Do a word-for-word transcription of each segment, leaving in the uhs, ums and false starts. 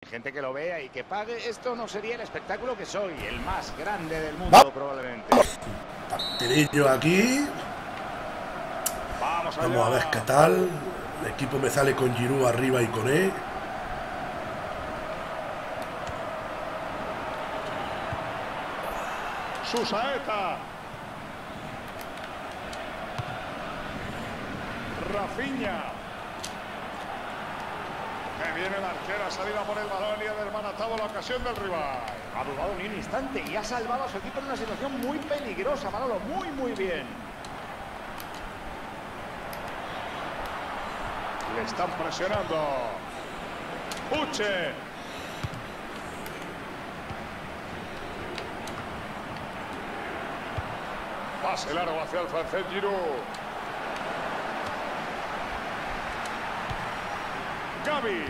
Gente que lo vea y que pague, esto no sería el espectáculo que soy, el más grande del mundo. Va. Probablemente. Partidillo aquí. Vamos, Vamos a ver qué tal. El equipo me sale con Giroud arriba y con E. Susaeta. Rafinha. Que viene la arquera, salida por el balón y ha desbaratado la ocasión del rival. Ha dudado ni un instante y ha salvado a su equipo en una situación muy peligrosa, Manolo, muy, muy bien. Le están presionando. Uche. Pase largo hacia el francés Giroud. Gavi.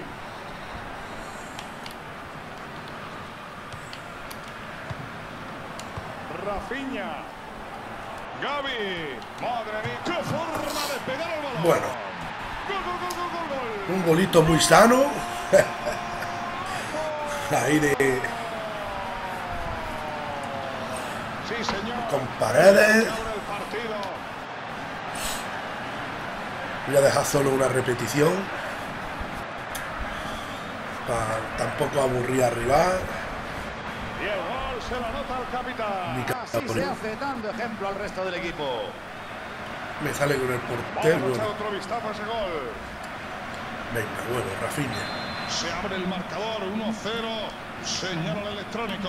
Rafinha. Gavi. Madre mía, qué forma de pegar el balón. Bueno. Gol, gol, gol, gol, gol, gol. Un golito muy sano. Ahí de... Sí, señor. Con Paredes. Abre el partido. Voy a dejar solo una repetición. Para tampoco aburrir al rival. Y el gol se lo anota el capitán. Ni Así se hace, dando ejemplo al resto del equipo. Me sale con el portero. Vamos a echar Bueno. otro vistazo a ese gol. Venga, bueno, Rafinha. Se abre el marcador, uno cero. Señal al electrónico.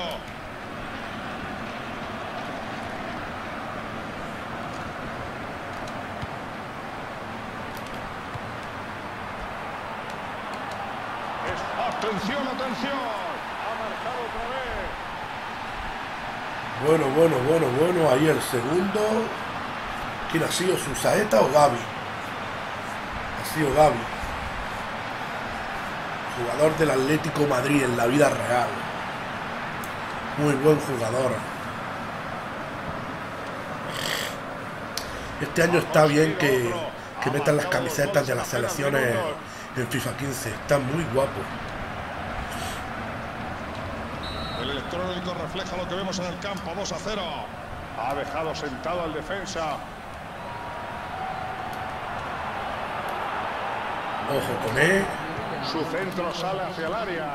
Es- Atención, atención. Ha marcado otra vez. Bueno, bueno, bueno, bueno. Ahí el segundo. ¿Quién ha sido? ¿Susaeta o Gavi? Ha sido Gavi. Jugador del Atlético Madrid en la vida real. Muy buen jugador. Este año está bien que, que metan las camisetas de las selecciones en FIFA quince. Está muy guapo. El electrónico refleja lo que vemos en el campo, dos a cero. Ha dejado sentado al defensa. Ojo con él. Su centro sale hacia el área.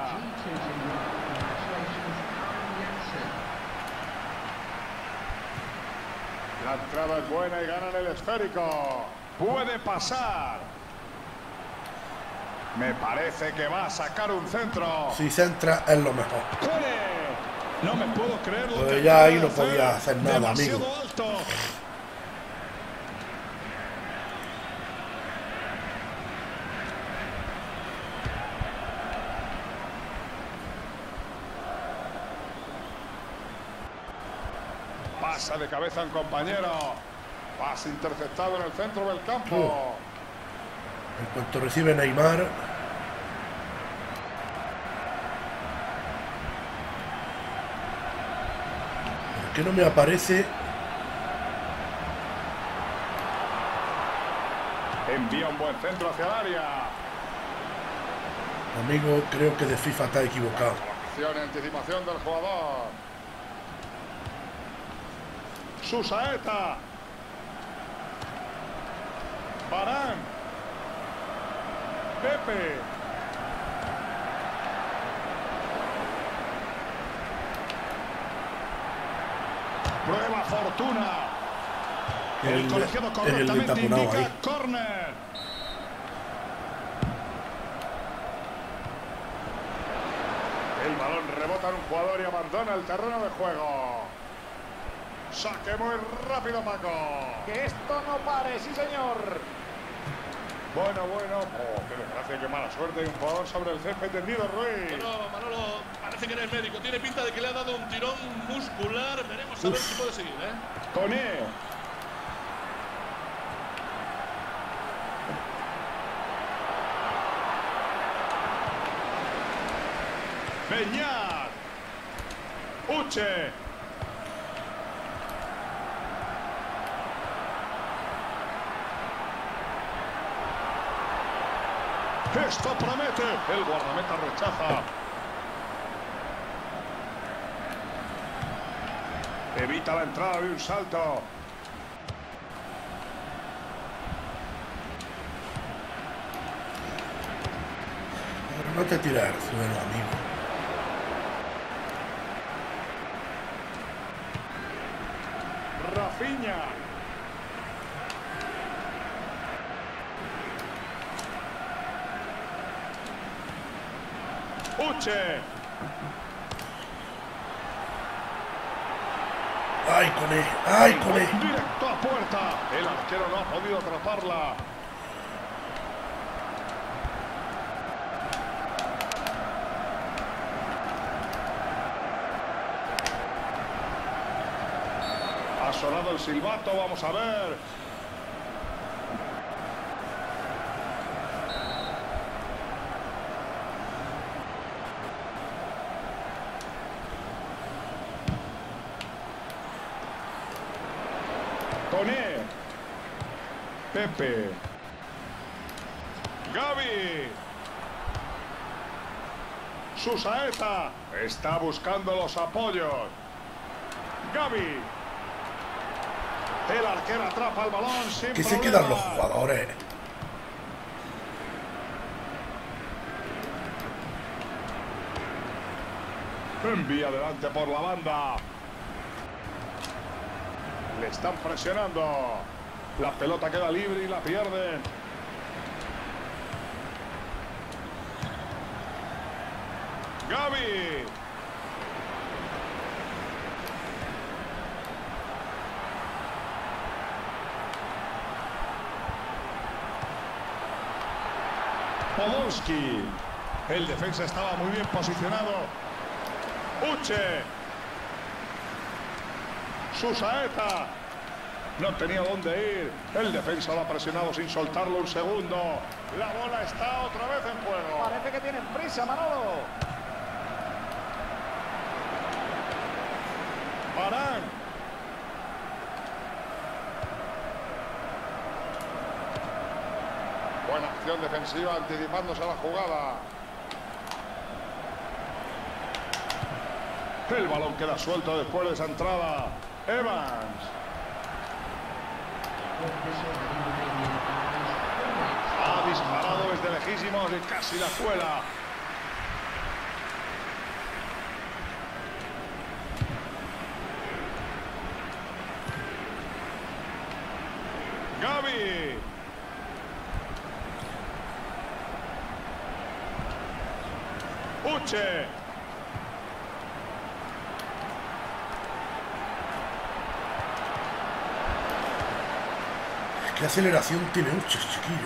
La entrada es buena y ganan el esférico. Puede pasar. Me parece que va a sacar un centro. Si se entra es lo mejor. ¡Puede! No me puedo creer lo Pues que ya acaba ahí de no podía hacer nada, Demasiado amigo. alto. Pasa de cabeza un compañero. Pase interceptado en el centro del campo. Oh. En cuanto recibe Neymar. ¿Por qué no me aparece? Envía un buen centro hacia el área. Amigo, creo que de FIFA está equivocado. Acción y anticipación del jugador. Susaeta. Varane. Pepe. Prueba Fortuna. El, El- colegiado el correctamente taponado indica ahí. córner. El balón rebota en un jugador y abandona el terreno de juego. Saque muy rápido, Paco. Que esto no pare, sí señor. Bueno, bueno. Oh, qué desgracia, qué mala suerte. Un jugador sobre el césped tendido, Ruiz. Bueno, Manolo, parece que eres médico. Tiene pinta de que le ha dado un tirón muscular. Veremos a ver si puede seguir, ¿eh? Coné. Beñat. Uche. Esto promete. El guardameta rechaza. Evita la entrada de un salto. Pero no te tiras al suelo, amigo. Rafinha. Uche. ¡Ay, con él! ¡Ay, con él! Directo a puerta. El arquero no ha podido atraparla. Ha sonado el silbato, vamos a ver. Toné. Pepe. Gavi. Susaeta. Está buscando los apoyos. Gavi. El arquero atrapa el balón sin Que se problema. quedan los jugadores. Envía adelante por la banda. Le están presionando. La pelota queda libre y la pierden. Gavi. Podolski. El defensa estaba muy bien posicionado. Uche. Susaeta. No tenía dónde ir. El defensa lo ha presionado sin soltarlo un segundo. La bola está otra vez en juego. Parece que tienen prisa, Manolo. Barán. Buena acción defensiva anticipándose a la jugada. El balón queda suelto después de esa entrada. Evans. Ha disparado desde lejísimos y casi la cuela. Gavi. Uche. ¿Qué aceleración tiene Uche, chiquillo?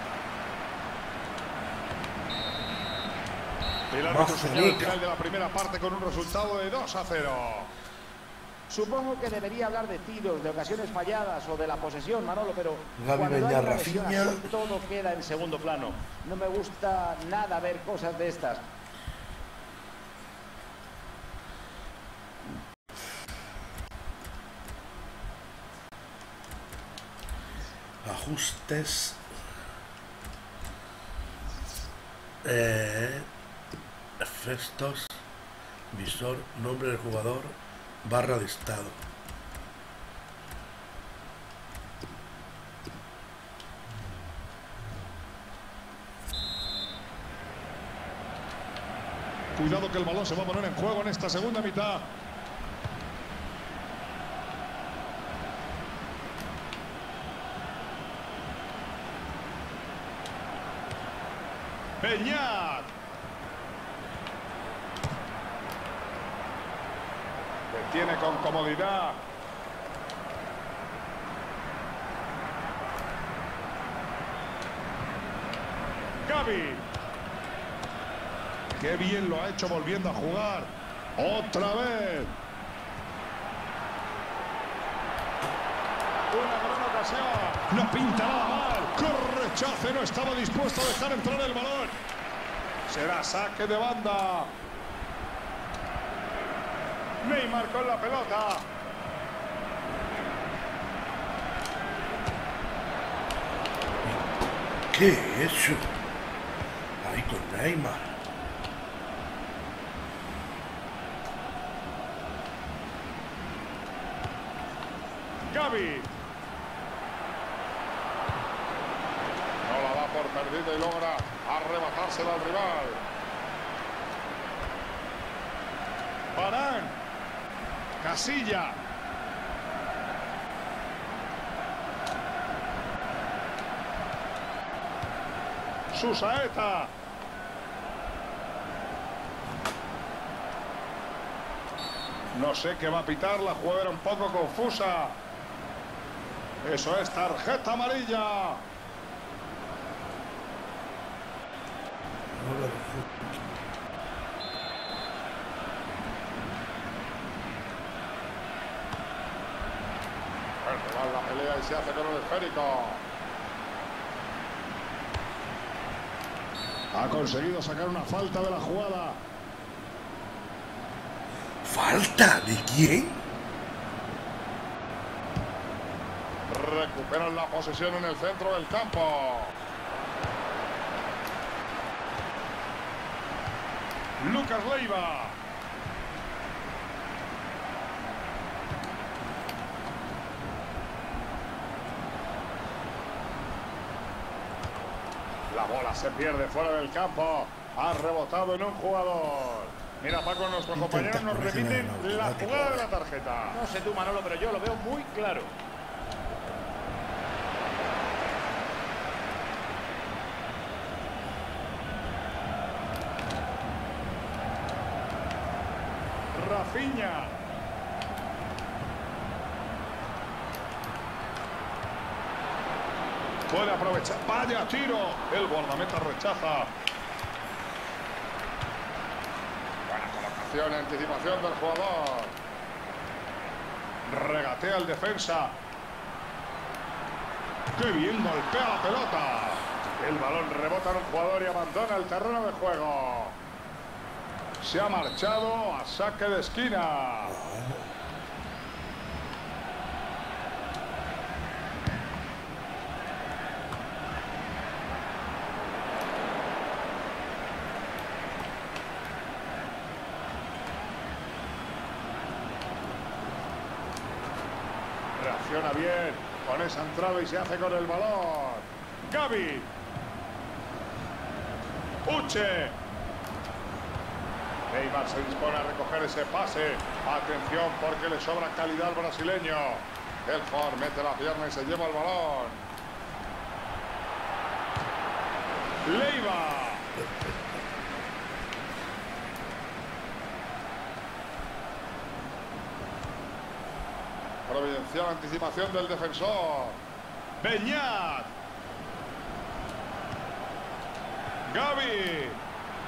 El árbitro señala el final de la primera parte con un resultado de dos a cero. Supongo que debería hablar de tiros, de ocasiones falladas o de la posesión, Manolo, pero Gavi, cuando hay Beñat, una lesión Rafinha. así, todo queda en segundo plano. No me gusta nada ver cosas de estas. Ajustes. Eh, efectos. Visor. Nombre del jugador. Barra de estado. Cuidado que el balón se va a poner en juego en esta segunda mitad. Beñat. Detiene con comodidad. Gavi. Qué bien lo ha hecho volviendo a jugar. Otra vez. Una gran ocasión. No pinta nada mal. Correchace, no estaba dispuesto a dejar entrar el balón. Será saque de banda. Neymar con la pelota. ¿Qué he hecho? Ahí con Neymar. Gavi. No la da por perdida y logra arrebatársela al rival. Varane. Casilla. Susaeta. No sé qué va a pitar, la jugada era un poco confusa. Eso es tarjeta amarilla. El rival la pelea y se hace con el esférico. Ha conseguido sacar una falta de la jugada. ¿Falta? ¿De quién? Recuperan la posesión en el centro del campo. Lucas Leiva. La bola se pierde fuera del campo. Ha rebotado en un jugador. Mira, Paco, nuestros compañeros nos remiten la jugada de la tarjeta. No sé tú, Manolo, pero yo lo veo muy claro. Rafinha. Puede aprovechar. Vaya tiro. El guardameta rechaza. Buena colocación, anticipación del jugador. Regatea el defensa. ¡Qué bien golpea la pelota! El balón rebota en un jugador y abandona el terreno de juego. Se ha marchado a saque de esquina. Reacciona bien con esa entrada y se hace con el balón. Gavi. Uche. Neymar se dispone a recoger ese pase. Atención porque le sobra calidad al brasileño. El jugador mete la pierna y se lleva el balón. Leiva. Providencial anticipación del defensor. Beñat. Gavi.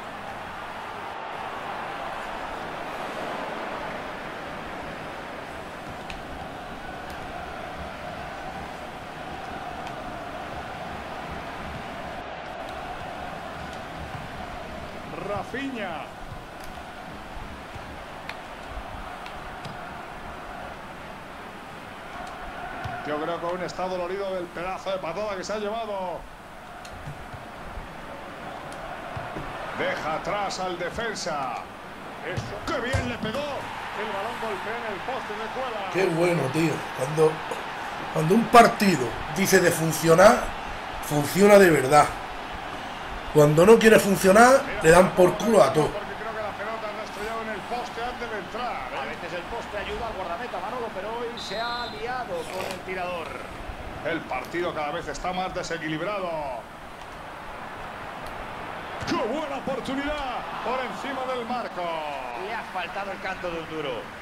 Rafinha. Yo creo que aún está dolorido del pedazo de patada que se ha llevado. Deja atrás al defensa. Eso. ¡Qué bien le pegó! El balón golpea en el poste de Cuela. Qué bueno, tío. Cuando, cuando un partido dice de funcionar, funciona de verdad. Cuando no quiere funcionar, le dan por culo a todo. Porque creo que la pelota ha estrellado en el poste antes de entrar, ¿eh? A veces el poste ayuda al guardameta, Manolo, pero hoy se ha liado con el tirador. El partido cada vez está más desequilibrado. ¡Qué buena oportunidad! Por encima del marco. Le ha faltado el canto de un duro.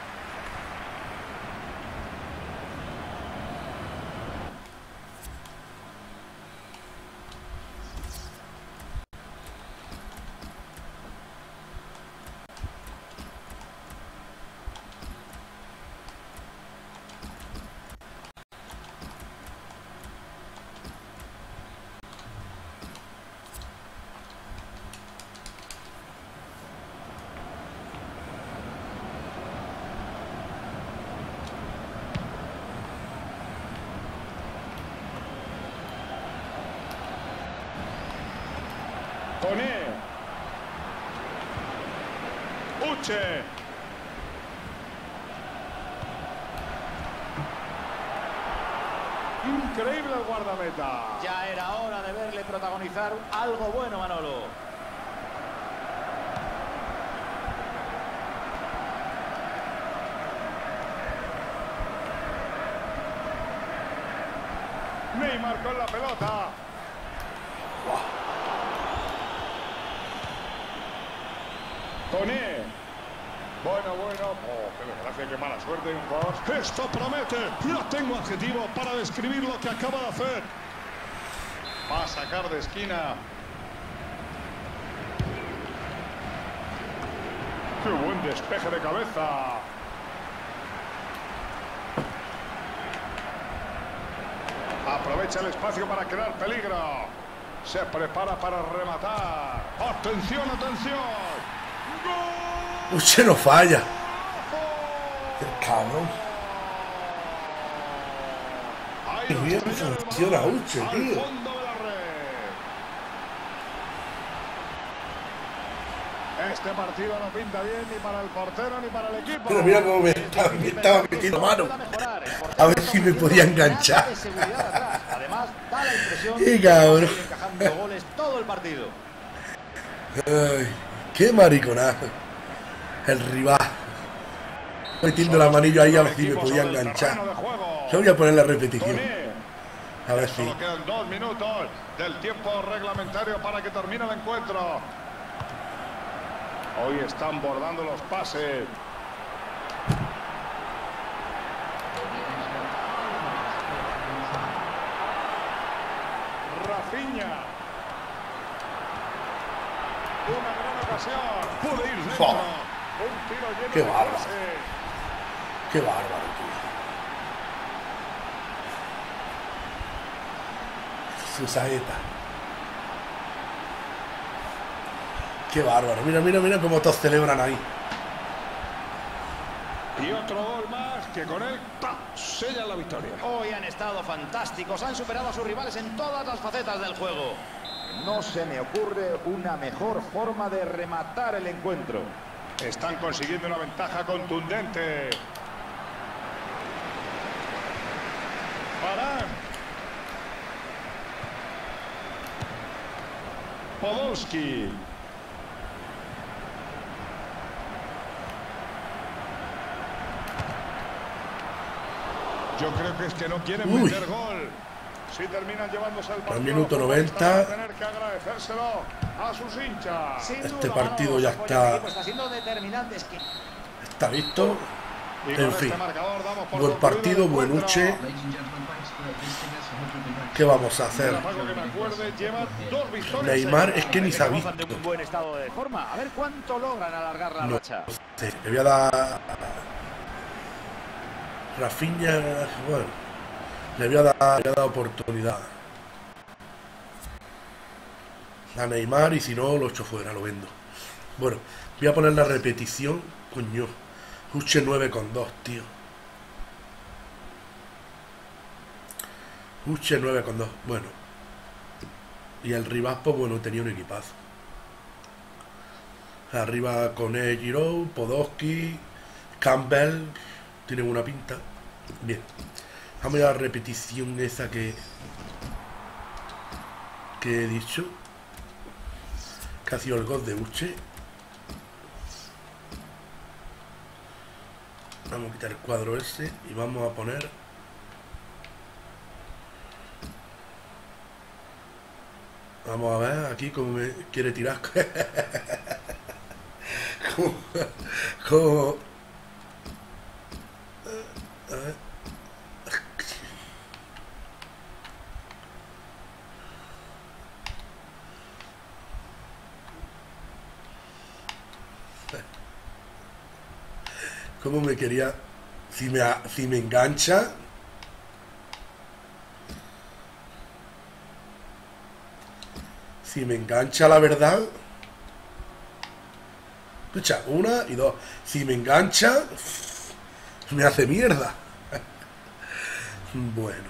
Koné. Uche. Increíble el guardameta. Ya era hora de verle protagonizar algo bueno, Manolo. Neymar con la pelota. Toné. Bueno, bueno. Oh, qué desgracia, qué mala suerte. Un jugador. Esto promete. No tengo adjetivo para describir lo que acaba de hacer. Va a sacar de esquina. Qué buen despeje de cabeza. Aprovecha el espacio para crear peligro. Se prepara para rematar. ¡Atención, atención! ¡Gol! Uche no falla. El cabrón. Ahí Qué lo bien estrella del funciona balón Uche, al tío. fondo de la red. Este partido no pinta bien ni para el portero ni para el equipo. Pero mira cómo me estaba, me estaba metiendo mano. A ver si me podía enganchar. Además, da la impresión Qué de que va a cabrón. seguir encajando goles todo el partido. Ay, qué mariconazo. El rival. Metiendo la manilla ahí a ver si me podía enganchar. Yo voy a poner la repetición. A ver si. Solo quedan dos minutos del tiempo reglamentario para que termine el encuentro. Hoy están bordando los pases. Rafinha. Una gran ocasión. Puede ir dentro. Oh. Un tiro lleno Qué de bárbaro. clase. Qué bárbaro, tío. Su saeta. Qué bárbaro. Mira, mira, mira cómo todos celebran ahí. Y otro gol más que con él ¡pam! Sella la victoria. Hoy han estado fantásticos, han superado a sus rivales en todas las facetas del juego. No se me ocurre una mejor forma de rematar el encuentro. Están consiguiendo una ventaja contundente. Varane. Podolski. Yo creo que es que no quieren Uy. meter gol. Si terminan llevándose el partido, Al minuto los futbolistas noventa. van a tener que agradecérselo a sus hinchas. Sin Este duda, partido Manolo, ya su apoyo al está- equipo está siendo determinante. Es que Está visto. Y En con fin. este marcador damos por Buen concluido partido, el buen encuentro. Uche. ¿Qué vamos a hacer? Algo que me acuerde, lleva dos victorias Neymar seguidas. es que ni se ha gozan visto. de un buen estado de forma. A ver cuánto logran alargar la No racha. sé, le voy a dar. Rafinha, bueno, le voy a dar, le voy a dar oportunidad a Neymar y si no lo echo fuera, lo vendo. Bueno, voy a poner la repetición, coño. Uche nueve con dos, tío. Uche nueve con dos, bueno. Y el rival, pues bueno, tenía un equipazo. Arriba con Giroud, Podolski, Campbell, tienen una pinta. Bien. Vamos a la repetición esa que que he dicho. Que ha sido el gol de Uche. Vamos a quitar el cuadro ese y vamos a poner. Vamos a ver aquí cómo me quiere tirar. Como, como- a ver. ¿Cómo me quería? Si me, a- si me engancha. Si me engancha la verdad. Escucha, una y dos. Si me engancha, me hace mierda. Bueno.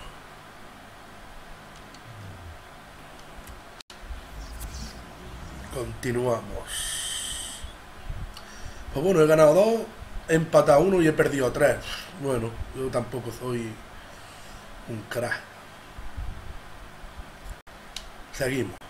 Continuamos. Pues bueno, he ganado dos, he empatado uno y he perdido tres. Bueno, yo tampoco soy un crack. Seguimos.